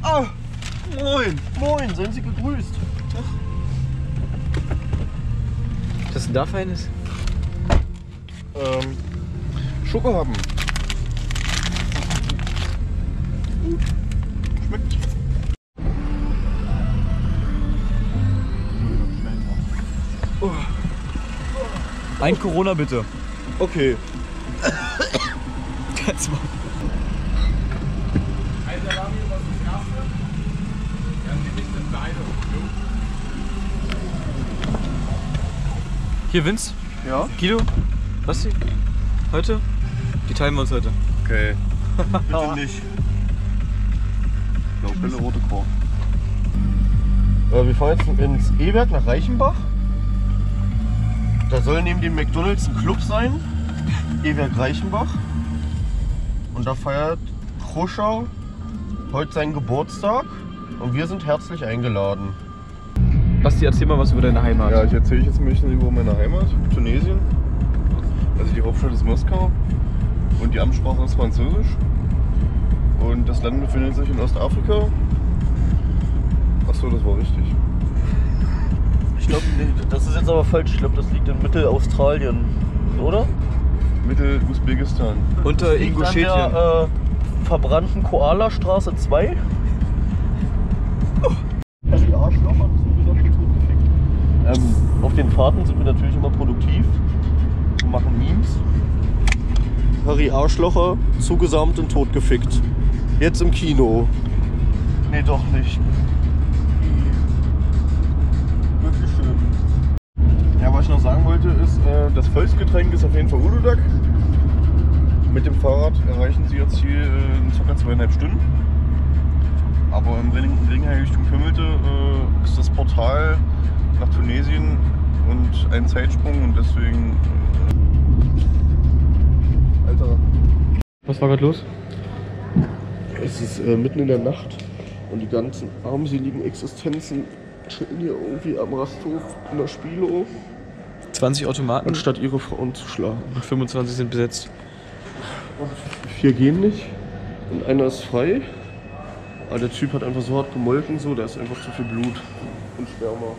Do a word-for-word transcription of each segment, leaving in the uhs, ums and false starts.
Ah, moin. Moin, seien Sie gegrüßt. Was ist denn da Feines? Ähm, Schoko haben. Gut. Schmeckt. Oh. Ein Corona bitte. Okay. Ganz mal. Ein Salami, was ist das erste? Dann nehme ich das beide. Hier, Vince. Ja? Guido. Was? Heute? Die teilen wir uns heute. Okay. Bitte nicht. Blaupille, rote Korn. Äh, wir fahren jetzt ins E-Werk nach Reichenbach. Da soll neben dem McDonalds ein Club sein. E-Werk Reichenbach. Und da feiert Kruscher heute seinen Geburtstag. Und wir sind herzlich eingeladen. Basti, erzähl mal was über deine Heimat. Ja, ich erzähle jetzt ein bisschen über meine Heimat, Tunesien. Also die Hauptstadt ist Moskau und die Amtssprache ist Französisch. Und das Land befindet sich in Ostafrika. Achso, das war richtig. Ich glaube, nee, das ist jetzt aber falsch. Ich glaube, das liegt in Mittelaustralien, oder? Mittel-Usbekistan. Unter Liegt an Ingushetien. der äh, verbrannten Koala-Straße zwei. Also die Arschlocher, das sind wir schon totgefickt. Ähm, auf den Fahrten sind wir natürlich immer produktiv und machen Memes. Harry Arschlocher, zugesamt und totgefickt. Jetzt im Kino. Nee, doch nicht. Wirklich schön. Ja, was ich noch sagen wollte ist, äh, das Volksgetränk ist auf jeden Fall Uludag. Mit dem Fahrrad erreichen Sie Ihr Ziel äh, in ca. zweieinhalb Stunden. Aber im Ringheim Richtung Kümmelte äh, ist das Portal nach Tunesien und ein Zeitsprung und deswegen. Äh, Alter. Was war gerade los? Es ist äh, mitten in der Nacht und die ganzen armseligen Existenzen chillen hier irgendwie am Rasthof in der Spielo, zwanzig Automaten anstatt ihre Frauen zu schlagen. und fünfundzwanzig sind besetzt. Und vier gehen nicht und einer ist frei. Aber der Typ hat einfach so hart gemolken, so, da ist einfach zu viel Blut und Sperma.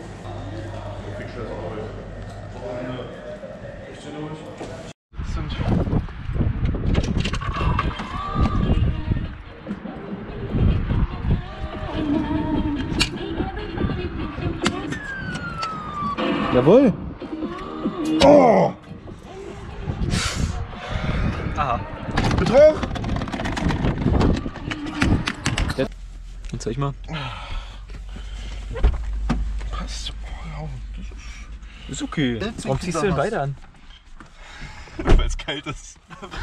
Jawohl! Oh! Aha. Betrug! Jetzt zeig ich mal. Passt. Ist okay. Jetzt Warum ziehst du denn was. beide an? Weil es kalt ist.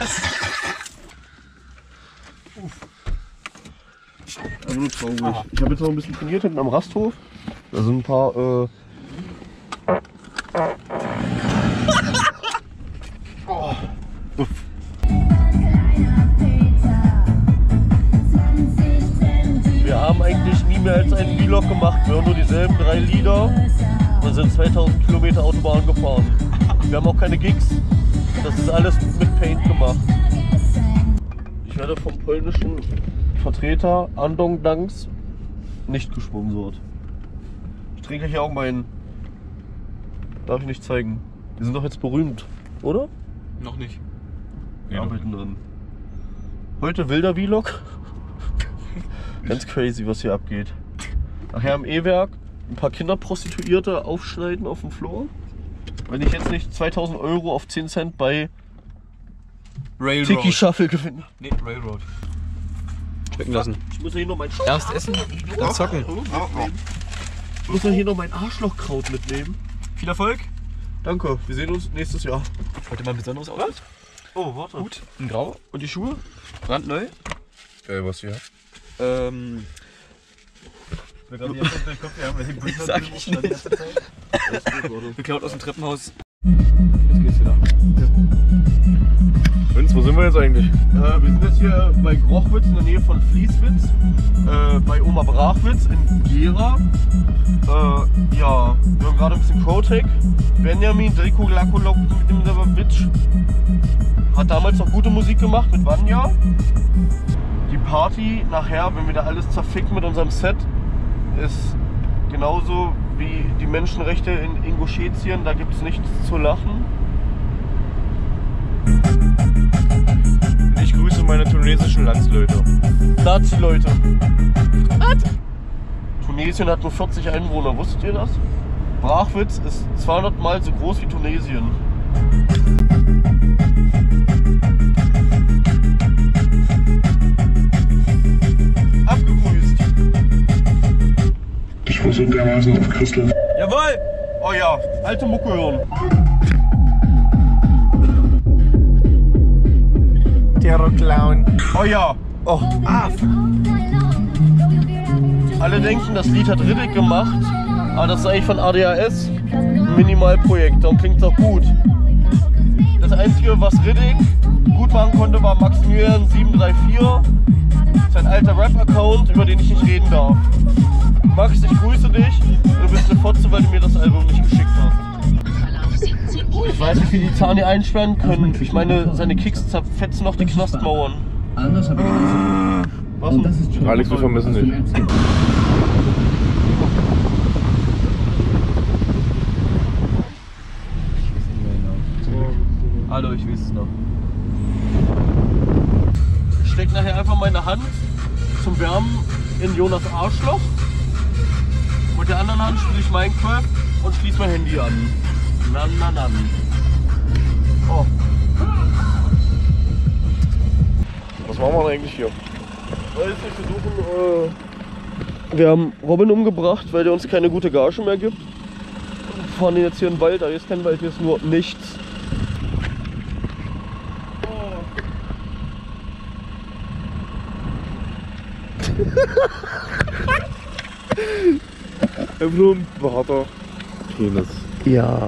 Also nur traurig. Aha. Ich habe jetzt noch ein bisschen trainiert hinten am Rasthof. Da sind ein paar äh oh. Uff. Wir haben eigentlich nie mehr als einen Vlog gemacht. Wir haben nur dieselben drei Lieder und sind zweitausend Kilometer Autobahn gefahren. Wir haben auch keine Gigs. Das ist alles mit Paint gemacht. Ich werde vom polnischen Vertreter Andong Danks nicht gesponsert. Ich trinke hier auch meinen. Darf ich nicht zeigen. Die sind doch jetzt berühmt, oder? Noch nicht. Wir arbeiten dran. Heute wilder Vlog. Ganz crazy, was hier abgeht. Nachher im E-Werk ein paar Kinderprostituierte aufschneiden auf dem Floor. Wenn ich jetzt nicht zweitausend Euro auf zehn Cent bei Railroad. Tiki Shuffle gewinne. Nee, Railroad. Schmecken lassen. Ich muss ja hier noch mein Erst essen, dann zocken. Ich muss ja hier noch mein Arschlochkraut mitnehmen. Viel Erfolg. Danke, wir sehen uns nächstes Jahr. Heute mal ein besonderes Outfit. Oh, warte. Hut, ein Grau und die Schuhe. Brandneu. Geil, was hier? Ähm. Sag ich nicht. Geklaut aus dem Treppenhaus. Jetzt geht's wieder. Vince, wo sind wir jetzt eigentlich? Äh, wir sind jetzt hier bei Grochwitz in der Nähe von Fließwitz, äh, bei Oma Brachwitz in Gera. Äh, ja, wir haben gerade ein bisschen Protec. Benjamin Driko Lakolok mit dem Serverwitsch hat damals noch gute Musik gemacht mit Vanya. die Party nachher, wenn wir da alles zerficken mit unserem Set, ist genauso wie die Menschenrechte in Ingushetien, da gibt es nichts zu lachen. Ich grüße meine tunesischen Landsleute. Nazi-Leute. Was? Tunesien hat nur vierzig Einwohner, wusstet ihr das? Brachwitz ist zweihundert Mal so groß wie Tunesien. Abgegrüßt. Ich war so dermaßen auf Christel. Jawohl! Oh ja, alte Mucke hören. Terror-Clown. Oh ja. Oh. Ah, Alle denken, das Lied hat Riddick gemacht, aber das ist eigentlich von A D H S. Ein Minimalprojekt, darum klingt es auch gut. Das Einzige, was Riddick gut machen konnte, war Maximilian sieben drei vier. Sein alter Rap-Account, über den ich nicht reden darf. Max, ich grüße dich. Du bist eine Fotze, weil du mir das Album nicht geschickt hast. Ich weiß, wie viel die Zani einsperren können. Ich meine, seine Kicks zerfetzen noch die Knastmauern. Anders habe ich Was denn? das ist schon Alex, wir vermissen dich. Hallo, ich weiß es noch. Ich stecke nachher einfach meine Hand zum Wärmen in Jonas Arschloch. Mit der anderen Hand spiele ich Minecraft und schließe mein Handy an. Na, na, na. Oh. Was machen wir denn eigentlich hier? Weiß nicht, wir suchen. Äh, wir haben Robin umgebracht, weil der uns keine gute Gage mehr gibt. Wir fahren jetzt hier in den Wald, da ist kein Wald, hier ist nur nichts. Einfach nur ein harter Penis. Ja.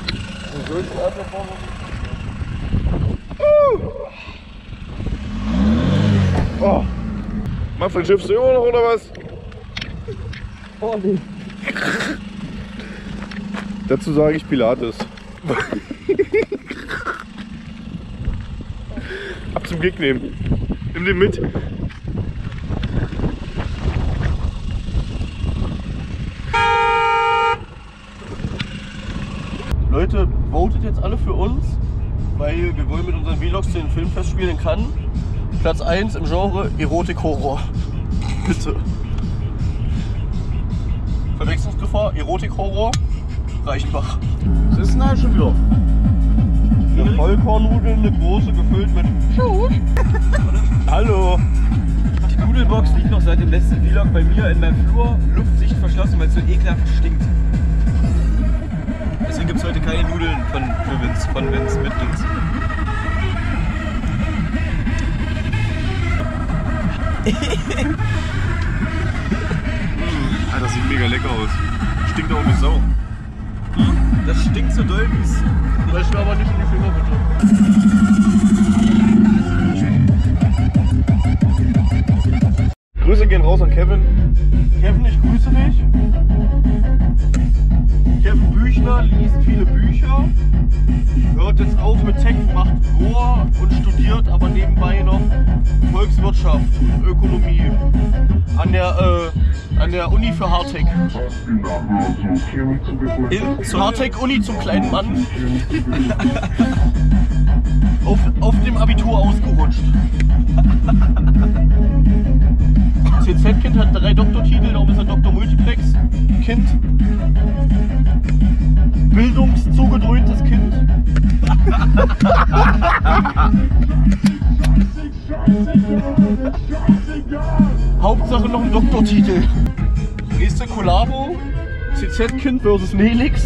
Oh. Manfred, schiffst du immer noch oder was? Oh nee. Dazu sage ich Pilates. Ab zum Gig nehmen. Nimm den mit. Leute, votet jetzt alle für uns, weil wir wollen mit unseren Vlogs zu den Filmfestspielen in Cannes Platz eins im Genre Erotik-Horror. Bitte. Verwechslungsgefahr, Erotik-Horror, Reichenbach. was ist denn da schon wieder? Eine Vollkornnudeln, eine große, gefüllt mit Hallo. Die Nudelbox liegt noch seit dem letzten Vlog bei mir in meinem Flur, Luftsicht verschlossen, weil es so ekelhaft stinkt. Deswegen gibt es heute keine Nudeln von, für Vince, von Vince mit Vince. Ah, das sieht mega lecker aus. Stinkt auch nicht Sau. Das stinkt so doll wie es. Weißt du aber nicht in die Finger, bitte. Grüße gehen raus an Kevin. Kevin, ich grüße dich. Kevin Büchner liest viele Bücher, hört jetzt auf mit Tech, macht Goa und studiert aber nebenbei noch Volkswirtschaft und Ökonomie an der, äh, an der Uni für Hardtech. In Hardtech Uni zum kleinen Mann. auf, auf dem Abitur ausgerutscht. C Z-Kind hat drei Doktortitel, darum ist er Doktor Multiplex. Kind. Bildungszugedröhntes Kind. Hauptsache noch ein Doktortitel. Nächste Kollabo. C Z-Kind versus Nelix.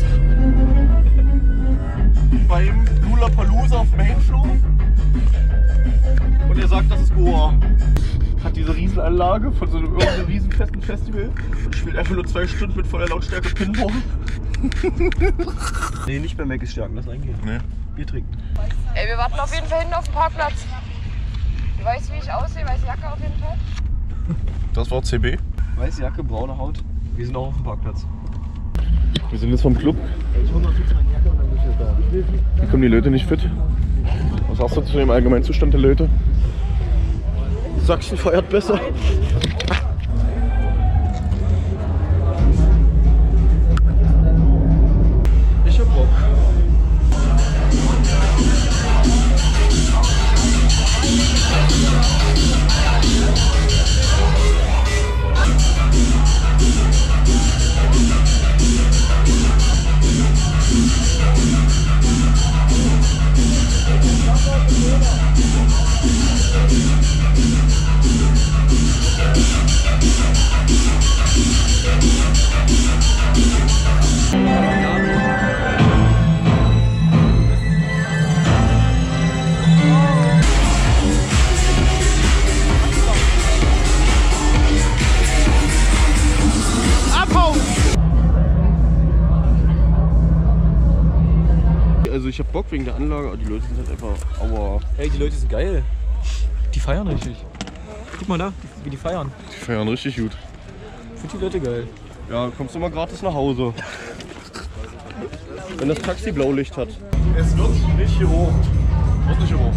Beim Lollapalooza auf Mainfloor. Und er sagt, das ist Goa. Hat diese Riesenanlage von so einem irgendeinem riesenfesten Festival und spielt einfach nur zwei Stunden mit voller Lautstärke Pinball. Nee, nicht bei Mac ist Stärken, das eigentlich. Nee. Bier trinken. Ey, wir warten auf jeden Fall hinten auf dem Parkplatz. Du weißt, wie ich aussehe, weiße Jacke auf jeden Fall. Das war C B. Weiße Jacke, braune Haut. Wir sind auch auf dem Parkplatz. Wir sind jetzt vom Club. Hier kommen die Leute nicht fit. Was sagst du zu dem Allgemeinzustand der Leute? Sachsen feiert besser. Ich hab Bock. Also ich hab Bock wegen der Anlage, aber die Leute sind halt einfach aua. Ey, die Leute sind geil. Die feiern richtig. Guck mal da, wie die feiern. Die feiern richtig gut. Ich find die Leute geil. Ja, kommst du mal gratis nach Hause. Wenn das Taxi Blaulicht hat. Es wird nicht gerobt. Wird nicht gerobt.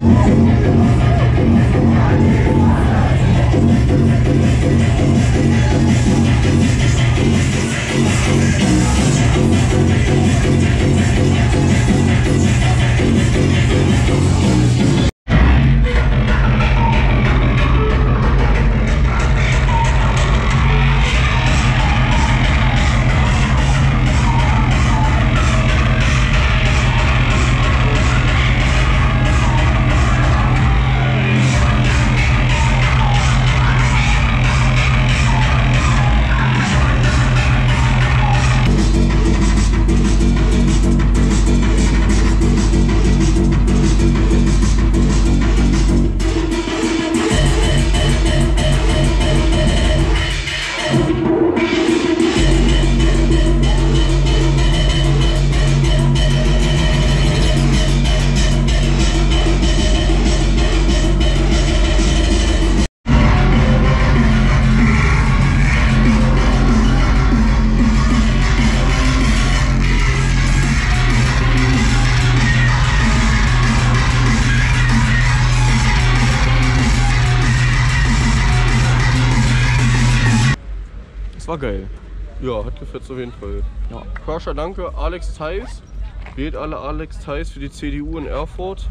War geil. Ja, hat gefetzt auf jeden Fall. Ja. Crusher, danke. Alex Theis. Wählt alle Alex Theis für die C D U in Erfurt.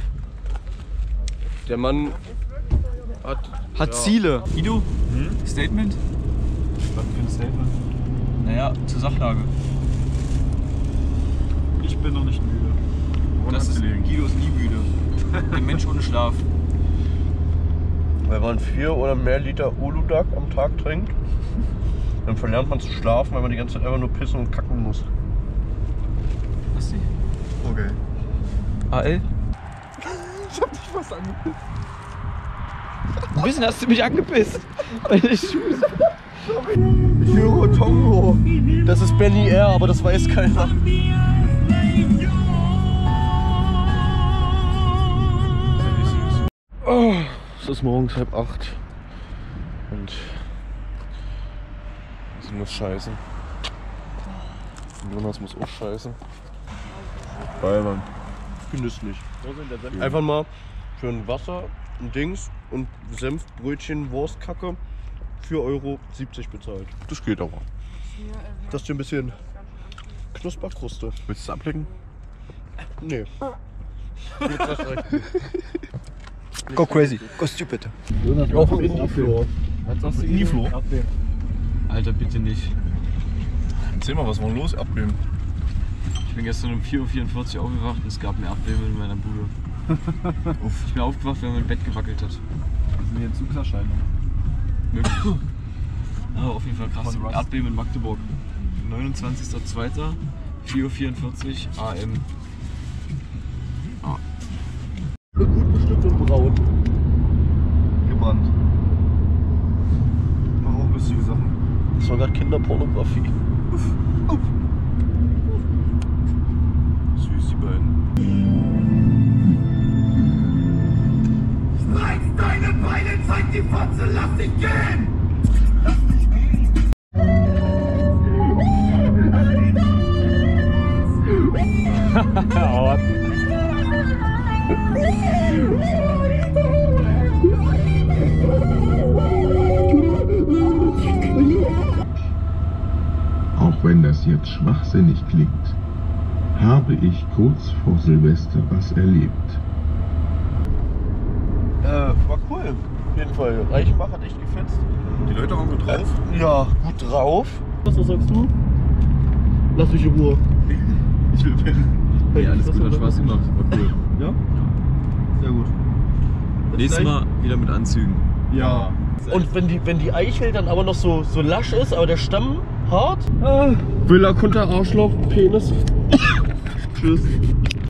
Der Mann hat, Hat ja, Ziele. Guido, hm? Statement? Was für ein Statement? Naja, zur Sachlage. Ich bin noch nicht müde. Das ist, Guido ist nie müde. Der Mensch ohne Schlaf. Wenn man vier oder mehr Liter Uludag am Tag trinkt, dann verlernt man zu schlafen, weil man die ganze Zeit einfach nur pissen und kacken muss. Was die? Okay. A L? Ich hab dich fast angepisst. Ein bisschen hast du mich angepisst. Deine Schuhe. Ich höre Tongo. Das ist Benny R, aber das weiß keiner. Oh, es ist morgens halb acht. Und sie muss scheißen. Jonas muss auch scheißen. Geil, Mann. Genüsslich. Einfach mal für ein Wasser, ein Dings und Senf, Brötchen, Wurstkacke vier Euro siebzig bezahlt. Das geht aber. Das ist hier ein bisschen Knusperkruste. Willst du es ablecken? Nee. Gut, das reicht. Go crazy. Go stupid. Auf dem Indie-Floor. Was sagst du? Indie-Floor? Erdbeeren. Alter, bitte nicht. Erzähl mal, was war los? Erdbeben. Ich bin gestern um vier Uhr vierundvierzig aufgewacht und es gab ein Erdbeben in meiner Bude. Uff. Ich bin aufgewacht, weil mein Bett gewackelt hat. Das sind die Entzugserscheinungen. Möglich. Aber auf jeden Fall krass. Von Rust. Erdbeben in Magdeburg. neunundzwanzigster zweiter vier Uhr vierundvierzig A M. Ah. Gut bestimmt und braun. Gebrannt. Mach auch lustige Sachen. Das war gerade Kinderpornografie. Uff. Uff. Süß, die beiden. Streich deine Beine, zeig die Fotze, lass dich gehen! wenn das jetzt schwachsinnig klingt, habe ich kurz vor Silvester was erlebt. Äh, war cool. Auf jeden Fall. Reichenbach hat echt gefetzt. Die Leute waren gut drauf. Ja, gut drauf. Was, was sagst du? Lass mich in Ruhe. Ich will pennen. Hey, alles gut, hat Spaß gemacht. War cool. Ja? Sehr gut. Nächstes Mal wieder mit Anzügen. Ja. Und wenn die, wenn die Eichel dann aber noch so, so lasch ist, aber der Stamm hart. Äh, Villa Kunter Arschloch, Penis. Tschüss.